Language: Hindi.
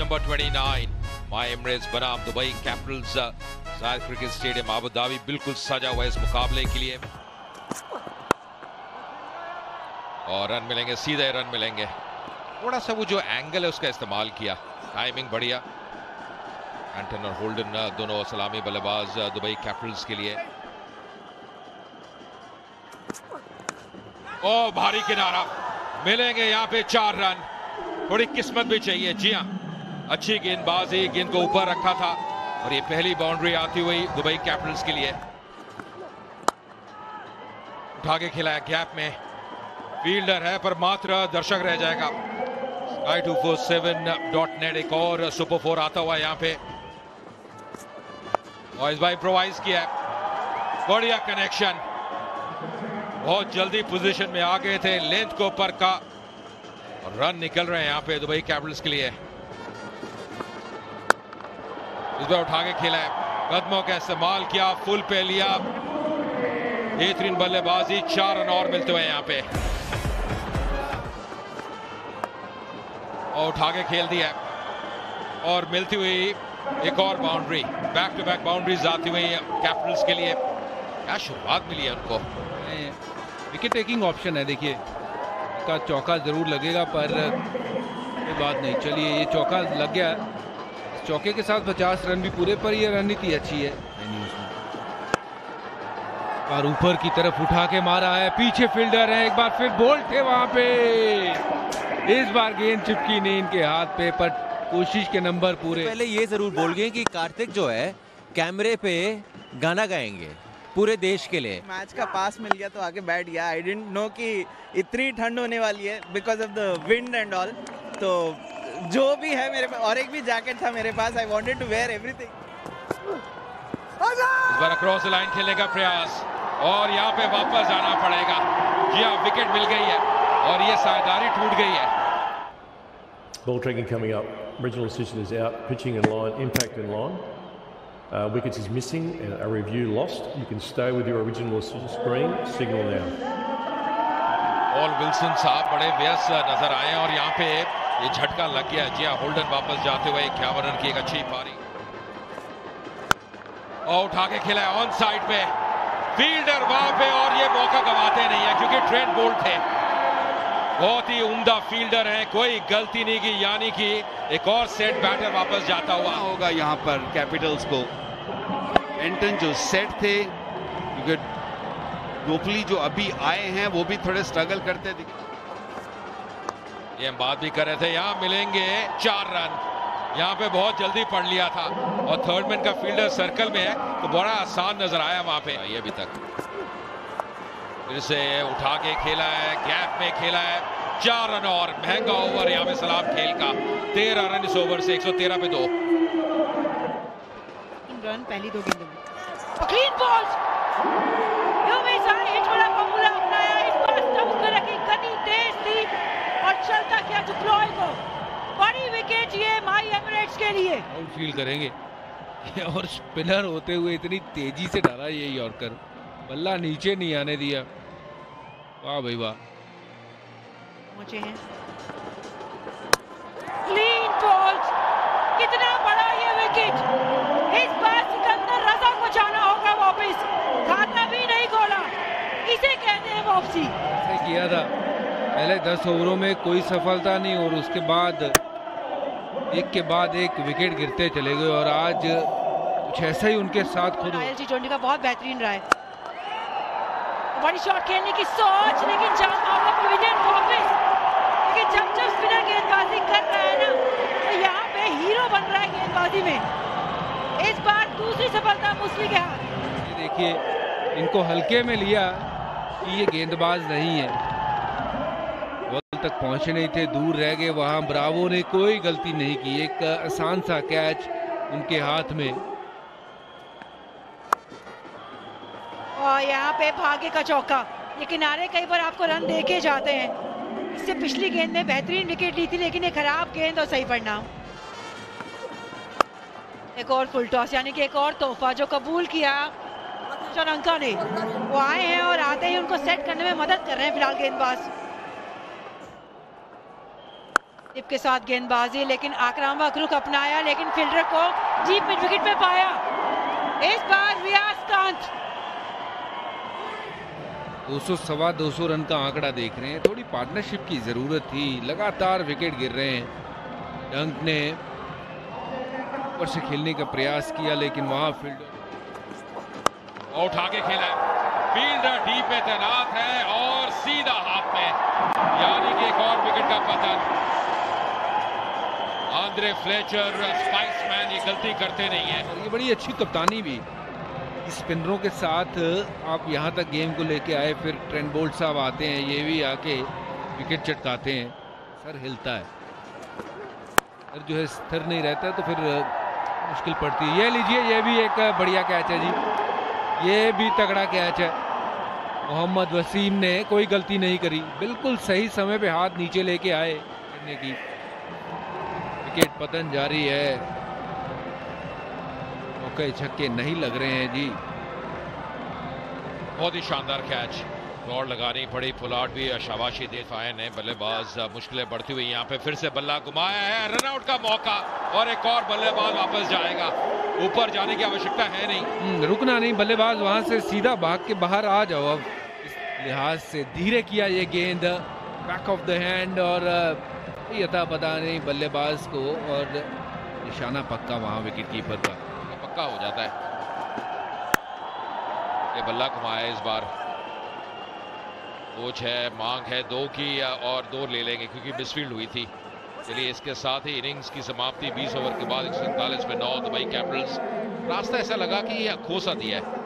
नंबर 29 माय एमिरेट्स बनाम Dubai Capitals Zayed cricket stadium Abu Dhabi बिल्कुल सजा हुआ है इस मुकाबले के लिए और रन मिलेंगे, सीधे रन मिलेंगे। थोड़ा सा वो जो एंगल है उसका इस्तेमाल किया, टाइमिंग बढ़िया। एंटन और होल्डन दोनों सलामी बल्लेबाज दुबई कैपिटल्स के लिए। ओ भारी किनारा, मिलेंगे यहाँ पे 4 रन। थोड़ी किस्मत भी चाहिए। जी हाँ, अच्छी गेंदबाजी, गेंद को ऊपर रखा था और ये पहली बाउंड्री आती हुई दुबई कैपिटल्स के लिए। उठा के खिलाया गैप में, फील्डर है पर मात्र दर्शक रह जाएगा। sky247.net एक और सुपर 4 आता हुआ यहाँ पे और इस बार इम्प्रोवाइज किया, बढ़िया कनेक्शन, बहुत जल्दी पोजीशन में आ गए थे, लेंथ को ऊपर का और रन निकल रहे हैं यहाँ पे दुबई कैपिटल्स के लिए। इस बार उठा के खेला है, कदमों का इस्तेमाल किया, फुल पे लिया, बेहतरीन बल्लेबाजी, 4 रन और मिलते हुए यहाँ पे और उठा के खेल दिया और मिलती हुई एक और boundary. Back to back boundaries आती हुई कैपिटल्स के लिए। क्या शुरुआत मिली है उनको। विकेट टेकिंग ऑप्शन है, देखिए इसका चौका जरूर लगेगा पर कोई बात नहीं, चलिए ये चौका लग गया। चौके के साथ 50 रन भी पूरे पर ये रणनीति अच्छी है। और ऊपर की तरफ उठा के मारा है, पीछे फील्डर है, एक बार फिर बोल्ट है वहां पे। इस बार गेंद चिपकी नहीं इनके हाथ पे पर कोशिश के नंबर पूरे। पहले ये जरूर बोल गए कि कार्तिक जो है कैमरे पे गाना गाएंगे पूरे देश के लिए। मैच का पास मिल गया तो आगे बैठ गया। आई डिडंट नो कि इतनी ठंड होने वाली है because of the wind and all. तो जो भी है मेरे पास, और एक भी जैकेट था मेरे पास, I wanted to wear everything. इस बार क्रॉस लाइन खेलने का प्रयास और यहाँ पे वापस आना पड़ेगा। जी हाँ, विकेट मिल गई है और ये साझेदारी टूट गई है। Ball tracking coming up. Regional assistant is out. Pitching in line. Impact in line. Wickets is missing and a review lost. You can stay with your original assistant screen. Signal now. All Wilson साहब बड़े व्यस्त नजर आए और यहाँ पे ये झटका लग गया। जी हाँ, होल्डन वापस जाते हुए 51 रन की एक अच्छी पारी और उठा के खेला है ऑन साइड पे, फील्डर वहां पे और ये मौका गंवाते नहीं है क्योंकि ट्रेंट बोल्ट थे, बहुत ही उम्दा फील्डर हैं, कोई गलती नहीं की, यानी कि एक और सेट बैटर वापस जाता हुआ होगा यहाँ पर कैपिटल्स को। एंटन जो सेट थे, क्योंकि डोपली जो अभी आए हैं वो भी थोड़े स्ट्रगल करते दिखे। ये हम बात भी कर रहे थे, यहाँ मिलेंगे 4 रन। यहाँ पे बहुत जल्दी पढ़ लिया था और थर्ड मैन का फील्डर सर्कल में है तो बड़ा आसान नजर आया वहां पे। ये अभी तक फिर से उठा के खेला है, गैप में खेला है, 4 रन और महंगा ओवर यहाँ पे सलाम खेल का। 13 रन इस ओवर से, 113 पे 2 रन पहली 2 गेंदों में। क्लीन बॉल्स, हिट वाला फॉर्मूला अपनाया, इस बार स्टंप्स में रखी, गति तेज थी और चलता किया डिप्लॉय को। बड़ी विकेट ये माई एमिरेट्स के लिए। आउट फील करेंगे और स्पिनर होते हुए इतनी तेजी से डाला ये यॉर्कर, बल्ला नीचे नहीं आने दिया। वाह भाई वाह। पहुंचे हैं क्लीन बॉल्स, कितना बड़ा ये विकेट। इस बार सिकंदर रजा को जाना होगा वापस, खाता भी नहीं खोला, इसे कहते हैं वापसी। ऐसे किया था पहले 10 ओवरों में कोई सफलता नहीं और उसके बाद एक के बाद एक विकेट गिरते चले गए और आज कुछ ऐसा ही उनके साथ खुद। T20 का बहुत बेहतरीन रहा है, बड़ी शॉट खेलने की सोच, लेकिन वापस। लेकिन जब जब स्पिनर गेंदबाजी कर रहा है ना तो यहाँ पे हीरो बन रहा है गेंदबाजी में। इस बार दूसरी सफलता मुस्लिम के हाथ। ये देखिए इनको हल्के में लिया कि ये गेंदबाज नहीं है, बॉल तक पहुंचे नहीं थे, दूर रह गए। वहां ब्रावो ने कोई गलती नहीं की, एक आसान सा कैच उनके हाथ में। और यहाँ पे भाग्य का चौका, ये किनारे कई बार आपको रन देके जाते हैं। इससे पिछली गेंद में बेहतरीन विकेट ली थी लेकिन ये खराब गेंद और सही परिणाम। एक और फुल टॉस, यानी कि एक और तोहफा जो कबूल किया श्रीलंका ने। वो आए हैं और आते ही उनको सेट करने में मदद कर रहे हैं फिलहाल गेंदबाज। टिप के साथ गेंदबाजी, लेकिन आक्रामक रुख अपनाया, लेकिन फील्डर को डीप मिड विकेट पे पाया। इस बार रियाज कांत 200 सवा 200 रन का आंकड़ा देख रहे हैं। थोड़ी पार्टनरशिप की जरूरत थी, लगातार विकेट गिर रहे हैं। डंक ने ऊपर से खेलने का प्रयास किया, लेकिन वहां फील्डर आउट आगे खेला है, फील्डर डीप में तैनात है और सीधा हाथ में, यानी कि एक और विकेट का पतन। आंद्रे फ्लेचर स्पाइसमैन ये गलती करते नहीं है। और ये बड़ी अच्छी कप्तानी भी, स्पिनरों के साथ आप यहाँ तक गेम को लेके आए, फिर ट्रेंट बोल्ट साहब आते हैं, ये भी आके विकेट चटकाते हैं, सर हिलता है, सर जो है स्थिर नहीं रहता है, तो फिर मुश्किल पड़ती है। ये लीजिए, ये भी एक बढ़िया कैच है जी, ये भी तगड़ा कैच है। मोहम्मद वसीम ने कोई गलती नहीं करी, बिल्कुल सही समय पे हाथ नीचे लेके आए करने की। विकेट पतन जारी है, मौके छक्के नहीं लग रहे हैं जी। बहुत ही शानदार कैच, दौड़ लगानी पड़ी, पुलाट भी, शाबाशी दे पाए ने बल्लेबाज। मुश्किलें बढ़ती हुई, यहाँ पे फिर से बल्ला घुमाया है, रनआउट का मौका और एक और बल्लेबाज वापस जाएगा। ऊपर जाने की आवश्यकता है नहीं, रुकना नहीं, बल्लेबाज वहां से सीधा भाग के बाहर आ जाओ। अब इस लिहाज से धीरे किया ये गेंद, बैक ऑफ द हैंड, और यथा पता नहीं बल्लेबाज को, और निशाना पक्का वहां विकेट कीपर का पक्का हो जाता है। ये बल्ला घुमाया इस बार, कोच है, मांग है 2 की और 2 ले लेंगे क्योंकि मिसफील्ड हुई थी। चलिए, इसके साथ ही इनिंग्स की समाप्ति 20 ओवर के बाद 147 पे 9 दुबई कैपिटल्स। रास्ता ऐसा लगा कि ये खो सा दिया है,